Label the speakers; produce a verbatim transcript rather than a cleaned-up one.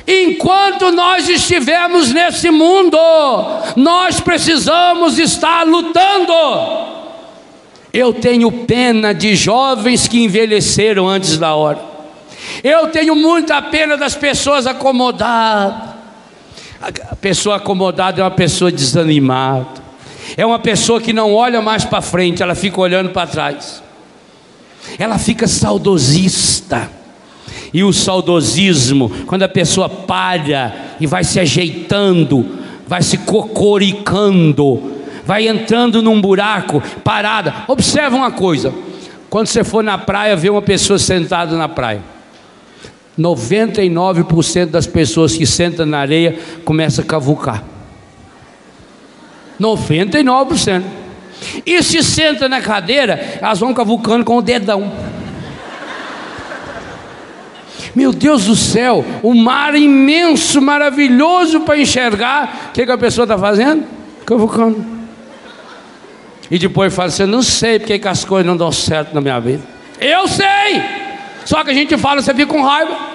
Speaker 1: Enquanto nós estivermos nesse mundo, nós precisamos estar lutando. Eu tenho pena de jovens que envelheceram antes da hora. Eu tenho muita pena das pessoas acomodadas. A pessoa acomodada é uma pessoa desanimada, é uma pessoa que não olha mais para frente, ela fica olhando para trás, ela fica saudosista. E o saudosismo, quando a pessoa para e vai se ajeitando, vai se cocoricando, vai entrando num buraco, parada. Observa uma coisa: quando você for na praia, vê uma pessoa sentada na praia, noventa e nove por cento das pessoas que sentam na areia começam a cavucar. noventa e nove por cento. E se senta na cadeira, elas vão cavucando com o dedão. Meu Deus do céu, o mar imenso, maravilhoso para enxergar. O que, que a pessoa está fazendo? Cavucando. E depois fala assim: não sei porque que as coisas não dão certo na minha vida. Eu sei! Só que a gente fala, você fica com raiva.